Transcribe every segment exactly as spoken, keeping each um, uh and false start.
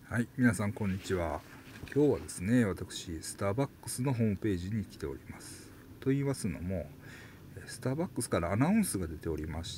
はい、皆さんこんにちは。今日はですね、私、スターバックスのホームページに来ております。と言いますのも、スターバックスからアナウンスが出ておりまして、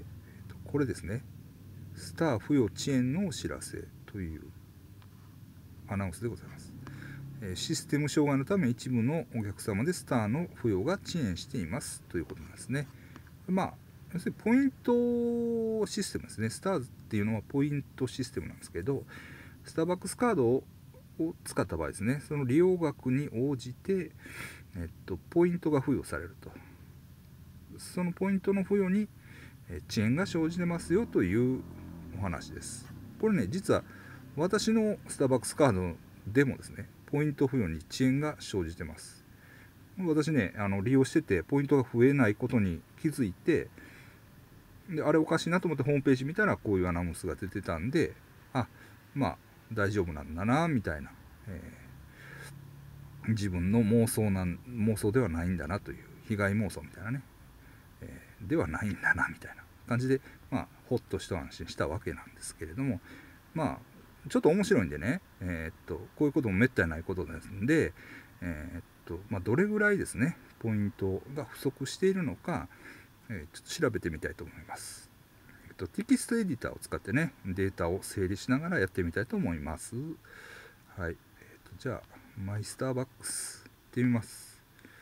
これですね、スター付与遅延のお知らせというアナウンスでございます。システム障害のため一部のお客様でスターの付与が遅延していますということなんですね。まあ、要するにポイントシステムですね。スターズっていうのはポイントシステムなんですけど、スターバックスカードを使った場合ですね、その利用額に応じて、えっと、ポイントが付与されると。そのポイントの付与に遅延が生じてますよというお話です。これね、実は私のスターバックスカードでもですね、ポイント付与に遅延が生じてます。私ね、あの利用してて、ポイントが増えないことに気づいて、であれおかしいなと思ってホームページ見たらこういうアナウンスが出てたんで、あ、まあ大丈夫なんだなみたいな、えー、自分の妄想なん妄想ではないんだなという、被害妄想みたいなね、えー、ではないんだなみたいな感じで、まあほっと一安心したわけなんですけれども、まあちょっと面白いんでね、えー、っとこういうこともめったにないことですんで、えー、っとまあ、どれぐらいですねポイントが不足しているのか、えー、ちょっと調べてみたいと思います。えっと、テキストエディターを使ってね、データを整理しながらやってみたいと思います。はい。えっと、じゃあ、マイスターバックスってみます。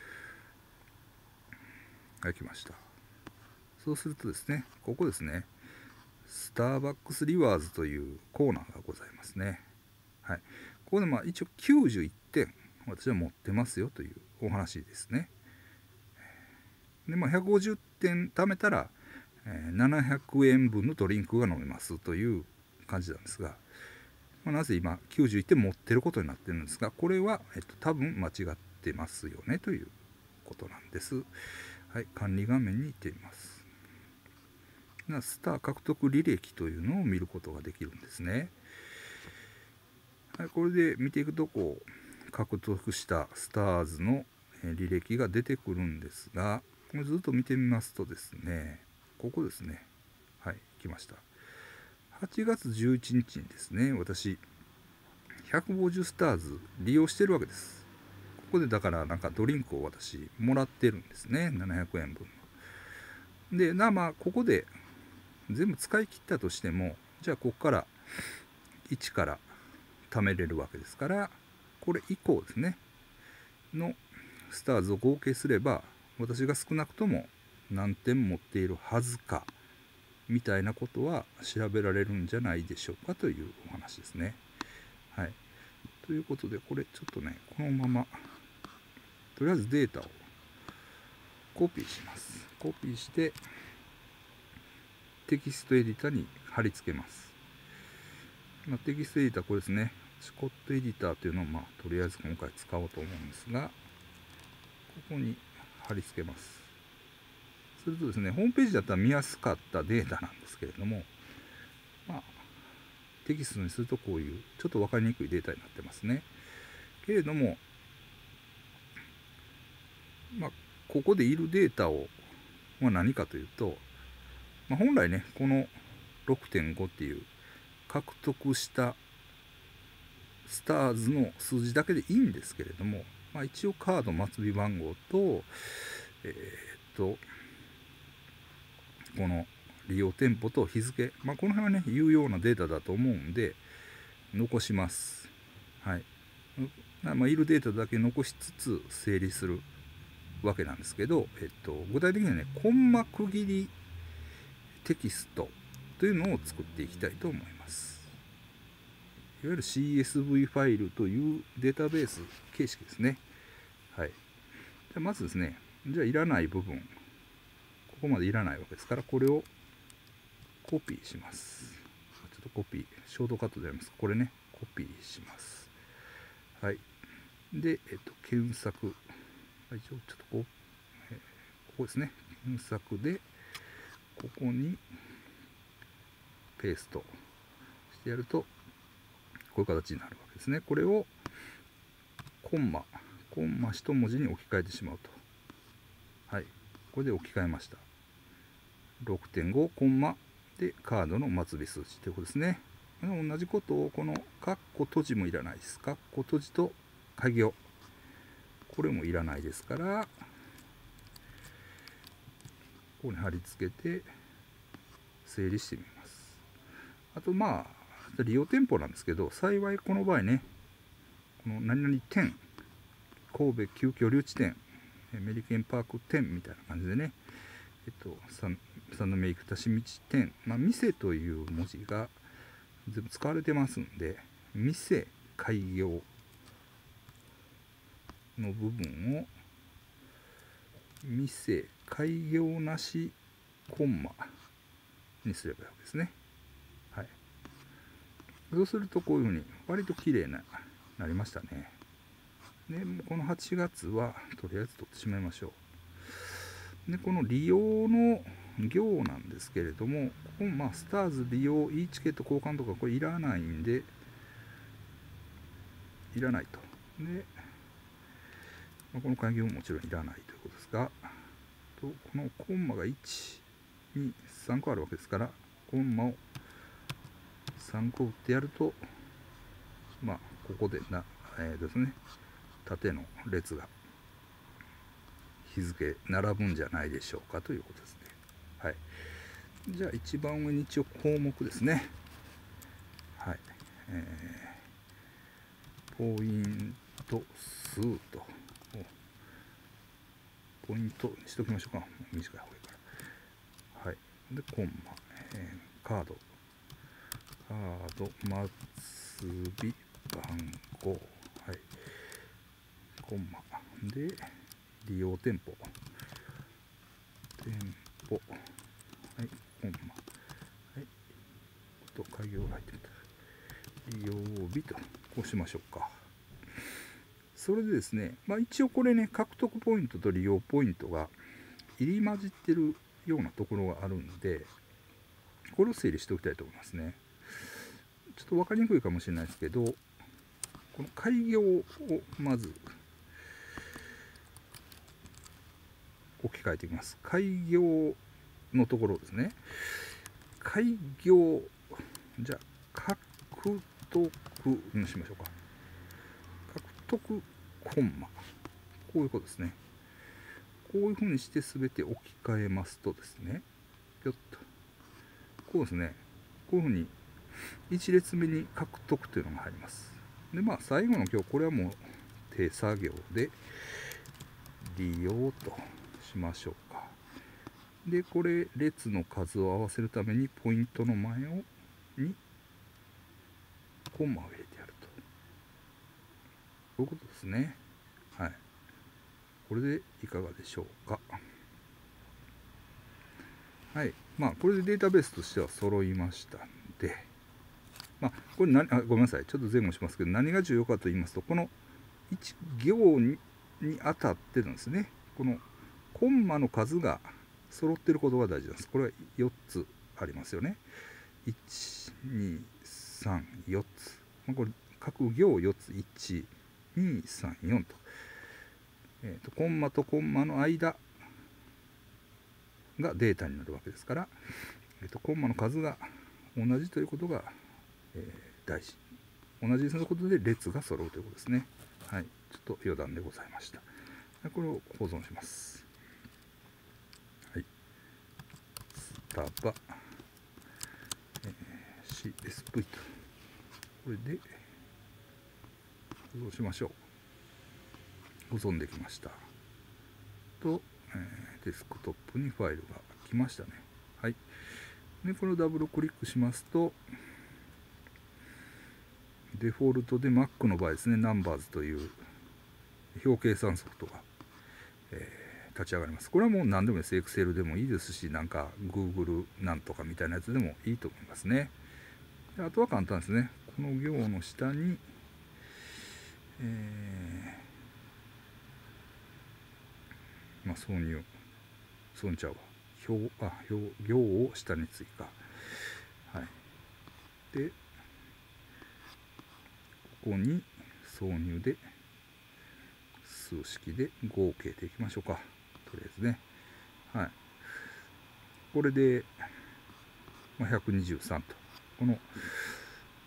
はい、来ました。そうするとですね、ここですね、スターバックスリワーズというコーナーがございますね。はい。ここでまあ一応きゅうじゅういってん私は持ってますよというお話ですね。で、まあひゃくごじゅってん貯めたら、えー、ななひゃくえんぶんのドリンクが飲めますという感じなんですが、まあ、なぜ今きゅうじゅういってん持ってることになってるんですが、これは、えっと、多分間違ってますよねということなんです。はい、管理画面に行ってみます。スター獲得履歴というのを見ることができるんですね。はい、これで見ていくとこう獲得したスターズの履歴が出てくるんですが、これずっと見てみますとですね、ここですね、はい、来ました。はちがつじゅういちにちにですね、私ひゃくごじゅうスターズ利用してるわけです。ここでだからなんかドリンクを私もらってるんですね、ななひゃくえんぶんの。で、なまあここで全部使い切ったとしても、じゃあここからいちから貯めれるわけですから、これ以降ですねのスターズを合計すれば、私が少なくとも何点持っているはずかみたいなことは調べられるんじゃないでしょうかというお話ですね。はい。ということで、これちょっとね、このままとりあえずデータをコピーします。コピーしてテキストエディターに貼り付けます。まあ、テキストエディターこれですね。シコットエディターというのを、まあ、とりあえず今回使おうと思うんですが、ここに貼り付けます。するとですね、ホームページだったら見やすかったデータなんですけれども、まあ、テキストにするとこういうちょっと分かりにくいデータになってますね。けれども、まあ、ここでいるデータを、まあ、何かというと、まあ、本来ね、この ろくてんご っていう獲得したスターズの数字だけでいいんですけれども、まあ、一応カード末尾番号と、えー、っと、この利用店舗と日付、まあ、この辺はね、有用なデータだと思うんで、残します。はい。まあ、いるデータだけ残しつつ整理するわけなんですけど、えっと、具体的にはね、コンマ区切りテキストというのを作っていきたいと思います。いわゆる シーエスブイ ファイルというデータベース形式ですね。はい。じゃあまずですね、じゃあいらない部分、ここまでいらないわけですから、これをコピーします。ちょっとコピー、ショートカットでやります。これね、コピーします。はい。で、えっと、検索。一応ちょっとこう、えー、ここですね。検索で、ここにペーストしてやると、こういう形になるわけですね。これをコンマ、コンマ一文字に置き換えてしまうと。はい。これで置き換えました。ろくてんご コンマでカードの末尾数字ということですね。 同じことをこのカッコ閉じもいらないです。カッコ閉じと開業、これもいらないですから、ここに貼り付けて整理してみます。あとまあ利用店舗なんですけど、幸いこの場合ね、この何々店、神戸旧居留地店、メリケンパーク店みたいな感じでね、えっと三宮生田市道店、まあ、店という文字が全部使われてますんで、店開業の部分を店開業なしコンマにすればいいわけですね。はい。そうするとこういうふうに割と綺麗ななりましたね。でこのはちがつはとりあえず取ってしまいましょう。でこの利用の行なんですけれども、ここまあスターズ利用 e チケット交換とかこれいらないんでいらないと。で、まあ、この開業ももちろんいらないということですが、とこのコンマがいち、に、さんこあるわけですから、コンマをさんこ打ってやると、まあここでな、えー、ですね、縦の列が日付並ぶんじゃないでしょうかということですね。はい。じゃあ一番上に一応項目ですね。はい。えー、ポイント数と、ポイントにしときましょうか。短い方がいいから。はい。で、コンマ、えー、カード、カード、末尾、番号、はい。コンマ。で、利用店舗、店舗、はい、コンマ、はい。と、開業が入ってみた。利用日と、こうしましょうか。それでですね、まあ、一応これね、獲得ポイントと利用ポイントが入り混じってるようなところがあるんで、これを整理しておきたいと思いますね。ちょっと分かりにくいかもしれないですけど、この開業をまず置き換えていきます。開業のところですね。開業、じゃあ、獲得にしましょうか。獲得コンマ。こういうことですね。こういうふうにして全て置き換えますとですね、ぴょっと、こうですね、こういうふうにいち列目に獲得というのが入ります。で、まあ、最後の今日、これはもう手作業で利用としましょうか。で、これ、列の数を合わせるために、ポイントの前をにコンマを入れてやると。こういうことですね。はい。これでいかがでしょうか。はい。まあ、これでデータベースとしては揃いましたんで、まあ、これ何、あ、ごめんなさい。ちょっと前後しますけど、何が重要かと言いますと、このいち行ににあたってなんですね。このコンマの数が揃っていることが大事なんです。これはよっつありますよね。いち、に、さん、よっつ。まあ、これ、各行よっつ、いち、に、さん、よんと。えーと、コンマとコンマの間がデータになるわけですから、えーと、コンマの数が同じということが、えー、大事。同じにすることで列が揃うということですね。はい。ちょっと余談でございました。これを保存します。はい。スタバ、えー、シーエスブイ と。これで保存しましょう。保存できました。と、えー、デスクトップにファイルが来ましたね。はい。で、これをダブルクリックしますと、デフォルトで Mac の場合ですね、Numbers という表計算ソフトが、えー、立ち上がります。これはもう何でもいいです。Excel でもいいですし、なんか Google なんとかみたいなやつでもいいと思いますね。であとは簡単ですね。この行の下に、えー、まあ、挿入、挿入ちゃうわ。表、あ、表、行を下に追加。はい。で、ここに挿入で、数式で合計でいきましょうか。とりあえずね。はい。これで、まあ、ひゃくにじゅうさんと。この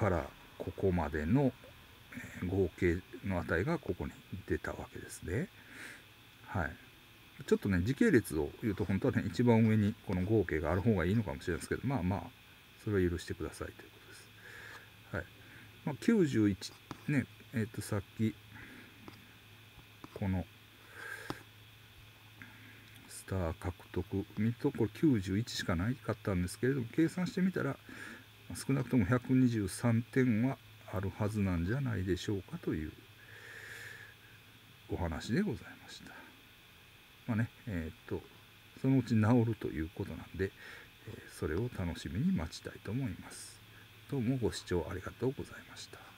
からここまでの合計の値がここに出たわけですね。はい。ちょっとね、時系列を言うと、本当はね、一番上にこの合計がある方がいいのかもしれないですけど、まあまあ、それは許してくださいということです。はい。まあ、きゅうじゅういち、ね、えっと、さっき、この、スター獲得、見ると、これきゅうじゅういちしかないかったんですけれども、計算してみたら、少なくともひゃくにじゅうさんてんはあるはずなんじゃないでしょうかというお話でございました。まあね、えっと、そのうち治るということなんで、それを楽しみに待ちたいと思います。どうもご視聴ありがとうございました。